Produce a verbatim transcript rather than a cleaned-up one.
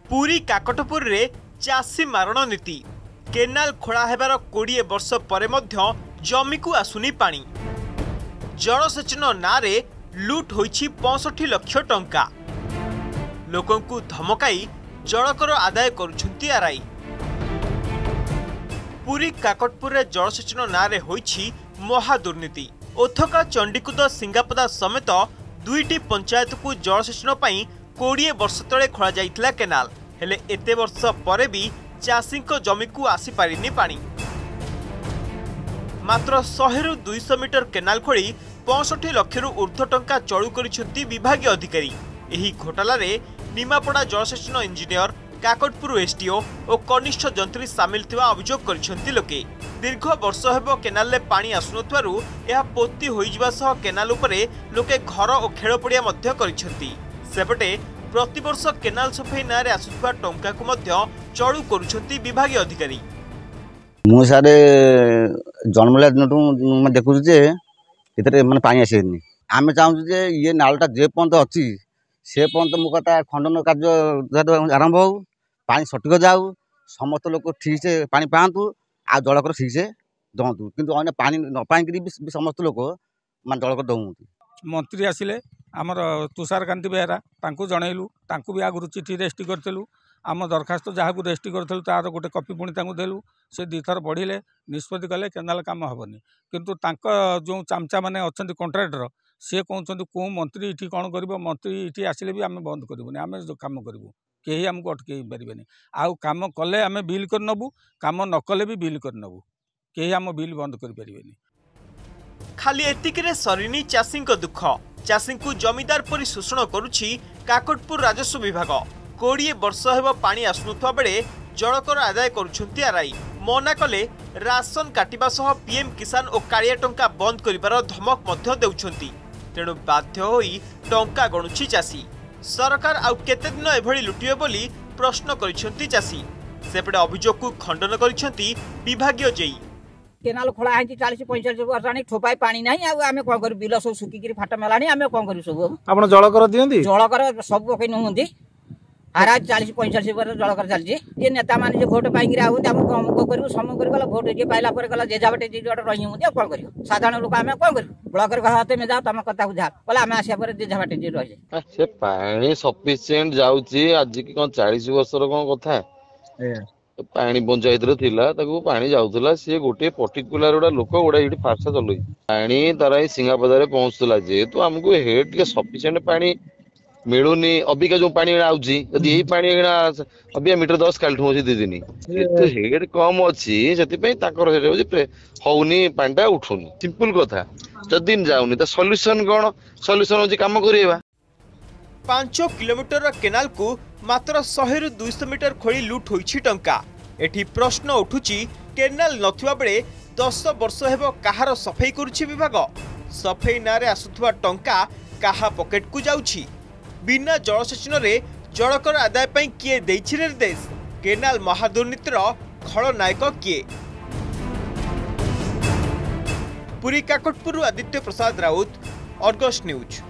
पुरी काकटपुर रे चासी मारण नीति केनाल खोला हेबार कोड़े वर्ष पर जमी को आसुनी पानी जलसेचन नारे लुट होइछि पैंसठ लाख टंका लोकंकु धमकाई जलकर आदाय करुछंती आरआई। पुरी काकटपुर रे जलसेचन नारे होइछि महादुर्नीति। ओथका चंडीकुद सिंगापदा समेत दुईटी पंचायत को जलसेचन पई कोड़े वर्ष तले खोला जाइथिला केनाल हेले एते वर्ष परे भी चाषी जमी को आसी पारिनी पानी। मात्र सौ रु दुई सौ मीटर केनाल खोली पैंसठ लाख रु ऊर्ध्व टंका चलू करिसेंती विभागीय अधिकारी। एही घोटाला रे निमापड़ा जलसेचन इंजीनियर काकटपुर एसडीओ और कनिष्ठ जंत्री सामिल थिबा अभियोग करिसेंती लोके। दीर्घ वर्ष हेबो केनाल रे पानी आसुनथवारु एहा पोती होइजिबा सह केनाल उपरे लोके घर और खेल पड़िया मध्य करिसेंती। सेपटे प्रतिवर्ष केनाल सफाई नारे आसुथबा टंका को मध्य चलू करुछंती विभागीय अधिकारी। मु सारे जन्मला दिन मैं देखु जे इतरे माने पानी आसेनी। आमे चाहू जे ये नालटा जे पर्यंत अछि से पर्यंत मु कथा खंडन कार्य आरंभ हो पानी सटिक जाऊ समस्त लोक ठीक से पानी पातु आ जलकर ठीक से दहतु किंतु अन्य पानी न पाई समस्त लोक मान जलकर दौंती। मंत्री आसिले आमर तुषारकांति बेहरा तांकु जनइलु तांकु भी आगु चिठी रेस्टी करथलु आम दरखास्त जहाँ को रेस्टी करथलु तार गोटे कॉपी पुणी तांकु देलु से दी थर बढ़िले निष्पत्ति कले केनाल काम हेनी किंतु तांक जो चामचा माने अछंती कॉन्ट्रैक्टर सी कहते कौ मंत्री इठी कौन कर मंत्री इठी आसिले भी आम बंद करूनी आम काम करूँ कहीं आमको अटकई पारे आउ काम कले आम बिल कर नबू काम न कले भी बिल कर नबू कहीं आम बिल बंद कर खाली एतिकरे सरिनी चाषी दुख चाषी को जमीदार परि शोषण करुछि काकटपुर राजस्व विभाग। कोड़े वर्ष हेब पानी आसुनुवा बेले जलकर आदाय करुछंती आरआई। मना कले राशन काटिबा सह पीएम किसान और कालिया टंका बंद करिबार धमक मध्य देउछंती। तेणु बाध्य होई टंका गणुछि चाषी। सरकार आउ केते दिन एभଳି लुटिबे बोली प्रश्न करिछंती चाषी। सेपटे अभियोग को खंडन करिछंती विभागीय जेई। केनाल खोला है चालीस पैंचाश वर्ष आनी ठोपाई पानी ना आम कौन कर बिल सब सुखिक फाट मेला आम कौन कर सब आप जलकर दिखती जलकर सब पकई नुहति हारा चालीस पैंचाश वर्ष जलकर चलती ये नेता मैंने भोट पाई आम कम कर समय कर भोट जी पाइला गला जेजा बाटे जी रही कौन कर साधारण लोक आम कौन कर ब्लक हाथ में जाओ तुम कथा बुझा बोला आम आसा जेजा बाटे जी रही से पानी सफिसीएंट जाउची आज की कौन चालीस वर्ष कौन कथा पानी पंचायत ताकू पानी जाऊला सी गोटे पर्टिकुलर गोटा लोक गोटा ये फास्ट चल पानी तार सिंगापदारे पहुंचला जेहेतु आमको हेड के सफिसीएंट पानी मिलूनी अबिका जो पानी आउची यदि यही पानी अबिका मीटर दस कालठू अच्छी दी दिन हेड कम अच्छी से हौनी पानी उठुनी सिंपल कथा जदि जाऊनी तो सॉल्यूशन कौन सॉल्यूशन होची काम करेबा। पांच किलोमीटर केनाल को मात्र सौ रु दुई सौ मीटर खोली लुट होइछि टंका। एठी प्रश्न उठुछि केनाल नथिबा बेले दस वर्ष हेबो काहार सफाई करुछि विभाग। सफाई नारे आसुथुवा टंका काहा पॉकेट को जाउछि। बिना जलसेचन रे जलकर आदाय पई किए देइछि निर्देश। केनाल महादुर्नीतिर खलनायक किए। Puri Kakatpur Aditya Prasad Raut, Argus news.